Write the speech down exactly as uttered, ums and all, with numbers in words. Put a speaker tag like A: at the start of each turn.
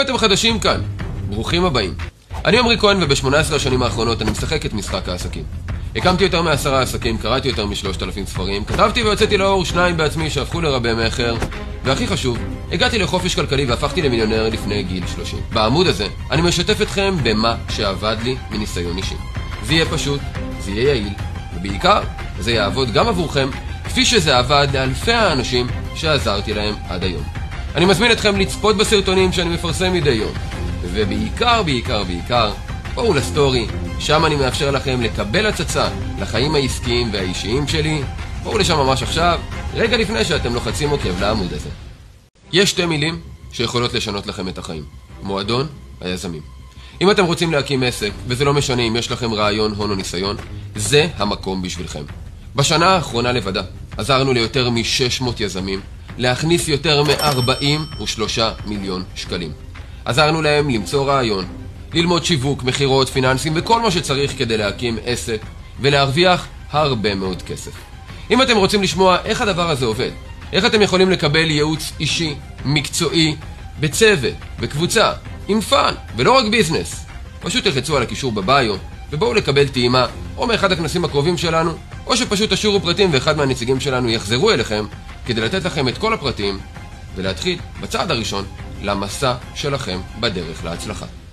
A: אתם חדשים כאן, ברוכים הבאים. אני עמרי כהן, וב-שמונה עשרה השנים האחרונות אני משחק את משחק העסקים. הקמתי יותר מעשרה עסקים, קראתי יותר משלושת אלפים ספרים, כתבתי ויוצאתי לאור שניים בעצמי שהפכו לרבי מכר, והכי חשוב, הגעתי לחופש כלכלי והפכתי למיליונר לפני גיל שלושים. בעמוד הזה אני משתף אתכם במה שעבד לי מניסיון אישי. זה יהיה פשוט, זה יהיה יעיל, ובעיקר זה יעבוד גם עבורכם, כפי שזה עבד לאלפי האנשים שעזרתי להם עד היום. אני מזמין אתכם לצפות בסרטונים שאני מפרסם מדי יום, ובעיקר, בעיקר, בעיקר, בואו לסטורי, שם אני מאפשר לכם לקבל הצצה לחיים העסקיים והאישיים שלי. בואו לשם ממש עכשיו, רגע לפני שאתם לוחצים עוקב לעמוד הזה. יש שתי מילים שיכולות לשנות לכם את החיים: מועדון היזמים. אם אתם רוצים להקים עסק, וזה לא משנה אם יש לכם רעיון, הון או ניסיון, זה המקום בשבילכם. בשנה האחרונה לבדה עזרנו ליותר מ-שש מאות יזמים להכניס יותר מ-ארבעים ושלושה מיליון שקלים. עזרנו להם למצוא רעיון, ללמוד שיווק, מחירות, פיננסים וכל מה שצריך כדי להקים עסק ולהרוויח הרבה מאוד כסף. אם אתם רוצים לשמוע איך הדבר הזה עובד, איך אתם יכולים לקבל ייעוץ אישי, מקצועי, בצוות, בקבוצה, עם פאן ולא רק ביזנס, פשוט תלחצו על הקישור בביו ובואו לקבל טעימה או מאחד הכנסים הקרובים שלנו, או שפשוט תשאירו פרטים ואחד מהנציגים שלנו יחזרו אליכם כדי לתת לכם את כל הפרטים ולהתחיל בצעד הראשון למסע שלכם בדרך להצלחה.